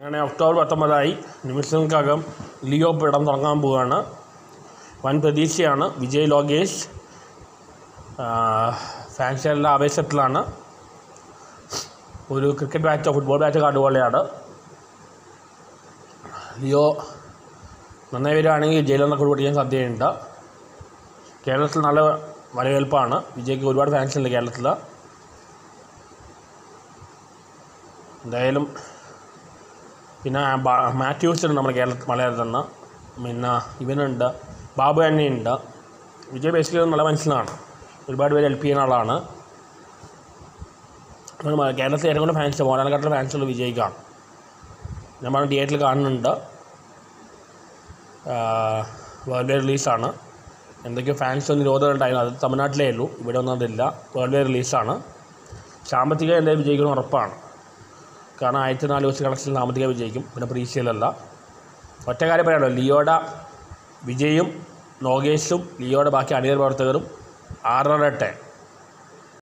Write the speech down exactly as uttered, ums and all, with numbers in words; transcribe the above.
അങ്ങനെ ഒക്ടോബർ പത്തൊമ്പതായി നിമിഷങ്ങൾക്കകം ലിയോ പടം തുടങ്ങാൻ പോവുകയാണ്. വൻ പ്രതീക്ഷയാണ്. വിജയ് ലോകേഷ് ഫാൻസുകളുടെ ആവേശത്തിലാണ്. ഒരു ക്രിക്കറ്റ് മാച്ചോ ഫുട്ബോൾ മാച്ചോ കണ്ടുപോലെയാണ്. ലിയോ നന്നായി വരികയാണെങ്കിൽ വിജയിലൊന്ന് കൊടുക്കാൻ സാധ്യതയുണ്ട്. കേരളത്തിൽ നല്ല വരവേൽപ്പാണ്. വിജയ്ക്ക് ഒരുപാട് ഫാൻസുണ്ട് കേരളത്തിൽ. എന്തായാലും പിന്നെ മാത്യൂസ് ഉണ്ട് നമ്മുടെ കേരളത്തിൽ മലയാളത്തിൽ നിന്ന്. പിന്നെ ഇവനുണ്ട്, ബാബു തന്നെയുണ്ട്. വിജയ് ബേസിക്കലി നല്ല മനുഷ്യനാണ്. ഒരുപാട് പേര് ഹെൽപ്പ് ചെയ്യുന്ന ആളാണ്. കേരളത്തിൽ ഏറ്റവും കൂടുതൽ ഫാൻസ് മോഹൻലാലിനെക്കാട്ടിലും ഫാൻസുള്ള വിജയ്ക്കാണ്. നമ്മൾ തിയേറ്ററിൽ കാണുന്നുണ്ട്. വേൾഡ് വൈഡ് റിലീസാണ്. എന്തൊക്കെയോ ഫാൻസ് നിരോധനം ഉണ്ടായിരുന്നു. അത് തമിഴ്നാട്ടിലേ ഉള്ളൂ, ഇവിടെ ഒന്നും അതില്ല. വേൾഡ് വൈഡ് റിലീസാണ്. സാമ്പത്തികം എന്തായാലും വിജയിക്കണം ഉറപ്പാണ്. കാരണം ആയിരത്തി നാല് ദിവസം കളക്ഷൻ സാമ്പത്തികം വിജയിക്കും. പിന്നെ പ്രീസിയലല്ല. ഒറ്റ കാര്യം പറയാമല്ലോ, ലിയോയുടെ വിജയും ലോകേഷും ലിയോയുടെ ബാക്കി അണിയർ പ്രവർത്തകരും ആറരട്ടെ